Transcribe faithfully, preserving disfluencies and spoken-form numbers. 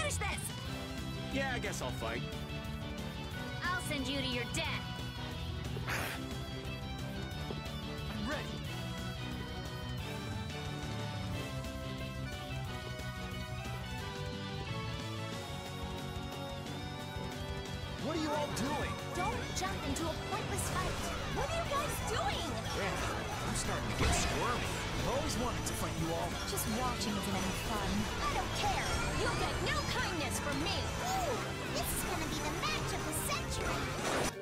finish this! Yeah, I guess I'll fight. I'll send you to your death. I'm ready. What are you all doing? Don't jump into a pointless fight. What are you guys doing? Yeah, I'm starting to get squirmy. I've always wanted to fight you all. Just watching isn't any fun. I don't care. You'll get no kindness from me. Ooh, this is gonna be the match of the century.